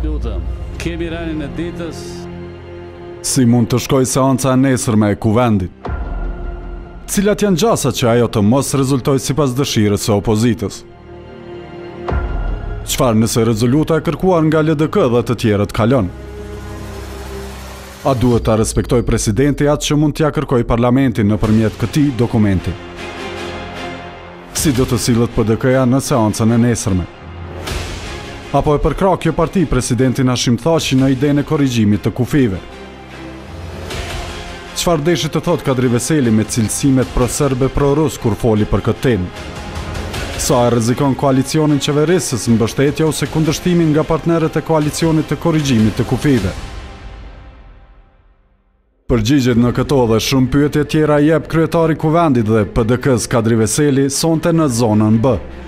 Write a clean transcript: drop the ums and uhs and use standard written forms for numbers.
Lutem, kemi rënien e ditës. Si mund të shkoj seanca e nesërme e kuvendit? Cilat janë gjasat që ajo të mos rezultoj sipas dëshirës së opozitës? Çfarë nëse rezoluta e kërkuar nga LDK dhe të tjerët kalon? A duhet ta respektoj presidenti atë që mund t'ja kërkoj parlamentin nëpërmjet këtij dokumenti? Si do të sillet PDK-ja në seancën e nesërme? Apo e përkrah kjo parti presidentin Hashim Thaçi në idenë e korrigjimit të kufive? Çfarë deshi të thot Kadri Veseli me cilësimet pro-serbe pro-rus kur foli për këtë temë? Sa e rrezikon koalicionin qeverisës mbështetja ose kundërshtimin nga partnerët e koalicionit të korrigjimit të kufive? Përgjigjet në këto dhe shumë pyetje tjera jep kryetari kuvendit dhe PDK-s Kadri Veseli sonte në zonën B.